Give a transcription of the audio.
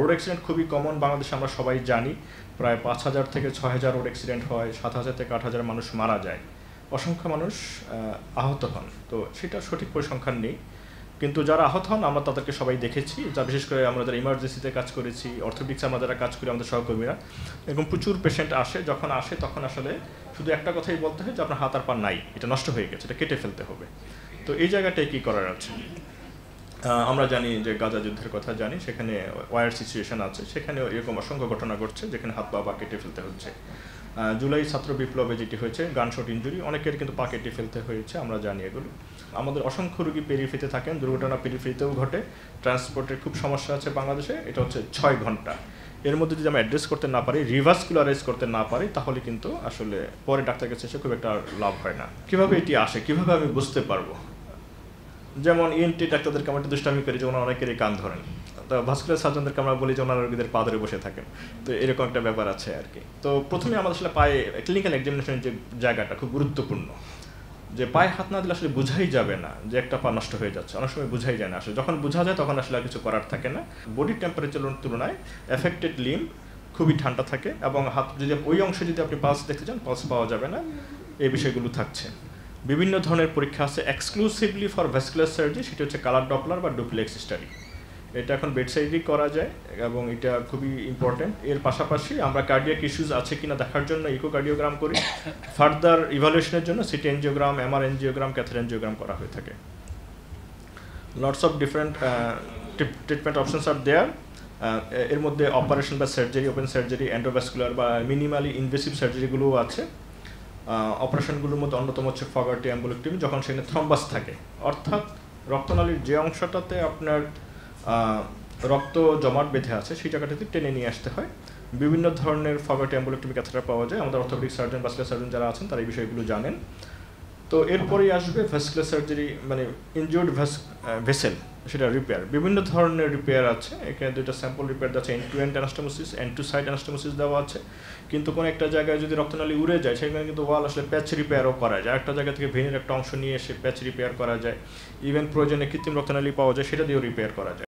Road accident খুবই common বাংলাদেশে, আমরা সবাই জানি। প্রায় 5,000 থেকে 6,000 রোড অ্যাক্সিডেন্ট হয়, 7,000 থেকে 8,000 মানুষ মারা যায়, অসংখ্য মানুষ আহত হন। তো সেটা সঠিক পরিসংখ্যান নেই, কিন্তু যারা আহত হন আমরা তাদেরকে সবাই দেখেছি। যা বিশেষ করে আমরা যারা ইমার্জেন্সিতে কাজ করেছি, অর্থোপেডিক্সে আমরা যারা কাজ করি, আমাদের সহকর্মীরা, এরকম প্রচুর পেশেন্ট আসে। যখন আসে তখন আসলে শুধু একটা কথাই বলতে হয় যে আপনার হাত আর পা নাই, এটা নষ্ট হয়ে গেছে, এটা কেটে ফেলতে হবে। তো এই জায়গাটায় কী করার আছে? আমরা জানি যে গাজা যুদ্ধের কথা জানি, সেখানে ওয়ার সিচুয়েশন আছে, সেখানে এরকম অসংখ্য ঘটনা ঘটছে যেখানে হাত পা কেটে ফেলতে হচ্ছে। জুলাই ছাত্র বিপ্লবে যেটি হয়েছে গানশট ইঞ্জুরি, অনেকের কিন্তু পা কেটে ফেলতে হয়েছে, আমরা জানি এগুলো। আমাদের অসংখ্য রোগী পেরিফেরিতে থাকেন, দুর্ঘটনা পেরিফেরিতেও ঘটে। ট্রান্সপোর্টের খুব সমস্যা আছে বাংলাদেশে, এটা হচ্ছে 6 ঘন্টা। এর মধ্যে যদি আমরা অ্যাড্রেস করতে না পারি, রিভার্সকুলারাইজ করতে না পারি, তাহলে কিন্তু আসলে পরে ডাক্তার কাছে এসে খুব একটা লাভ হয় না। কীভাবে এটি আসে, কীভাবে আমি বুঝতে পারবো? যেমন ইএনটি ডাক্তারদেরকে আমরা একটু দুষ্টামি করি যে ওনারা অনেকেরই কান ধরেন, তো ভাস্কুলার সার্জনদেরকে আমরা বলি যে ওনারা রোগীদের পা ধরে বসে থাকেন। তো এরকম একটা ব্যাপার আছে আর কি। তো প্রথমে আমাদের আসলে পায়ে ক্লিনিক্যাল এক্সামিনেশনের যে জায়গাটা খুব গুরুত্বপূর্ণ, যে পায়ে হাত না দিলে আসলে বোঝাই যাবে না যে একটা পা নষ্ট হয়ে যাচ্ছে, অনেক সময় বোঝাই যায় না। আসলে যখন বোঝা যায় তখন আসলে আর কিছু করার থাকে না। বডি টেম্পারেচারের তুলনায় এফেক্টেড লিম্ব খুবই ঠান্ডা থাকে, এবং হাত যদি ওই অংশে যদি আপনি পালস দেখতে চান, পালস পাওয়া যাবে না, এই বিষয়গুলো থাকছে। বিভিন্ন ধরনের পরীক্ষা আছে এক্সক্লুসিভলি ফর ভ্যাসকুলার সার্জারি, সেটা হচ্ছে কালার ডপলার বা ডুপ্লেক্স স্টাডি। এটা এখন বেডসাইডেই করা যায় এবং এটা খুবই ইম্পর্টেন্ট। এর পাশাপাশি আমরা কার্ডিয়াক ইস্যুস আছে কিনা দেখার জন্য ইকোকার্ডিওগ্রাম করি। ফার্দার ইভালুয়েশনের জন্য সিটি এনজিওগ্রাম, এমআর এনজিওগ্রাম, ক্যাথের এনজিওগ্রাম করা হয়ে থাকে। Lots of different treatment options are there. এর মধ্যে অপারেশন বা সার্জারি, ওপেন সার্জারি, এন্ডোভাস্কুলার বা মিনিমালি ইনভেসিভ সার্জারিগুলোও আছে। অপারেশনগুলোর মধ্যে অন্যতম হচ্ছে ফগার্টি অ্যাম্বুলেক্টমি, যখন সেখানে থ্রম্বাস থাকে, অর্থাৎ রক্তনালীর যে অংশটাতে আপনার রক্ত জমাট বেঁধে আছে সেই জায়গাটাতে টেনে নিয়ে আসতে হয়। বিভিন্ন ধরনের ফগার্টি অ্যাম্বুলেক্টমি ক্যাথেটার পাওয়া যায়। আমাদের অর্থোপেডিক সার্জন, ভাস্কুলার সার্জন যারা আছেন তারা এই বিষয়গুলো জানেন। তো এরপরেই আসবে ভাস্কুলার সার্জারি, মানে ইনজিওর্ড ভেসেল, সেটা রিপেয়ার। বিভিন্ন ধরনের রিপেয়ার আছে, এখানে দুইটা স্যাম্পল রিপেয়ার আছে, end to end anastomosis, end to side anastomosis দেওয়া আছে। কিন্তু কোনো একটা জায়গায় যদি রক্তনালী উড়ে যায় সেখানে কিন্তু ওয়াল আসলে প্যাচ রিপেয়ারও করা যায়, একটা জায়গা থেকে ভেনের একটা অংশ নিয়ে এসে প্যাচ রিপেয়ার করা যায়। ইভেন প্রয়োজনে কৃত্রিম রক্তনালী পাওয়া যায়, সেটা দিয়েও রিপেয়ার করা যায়।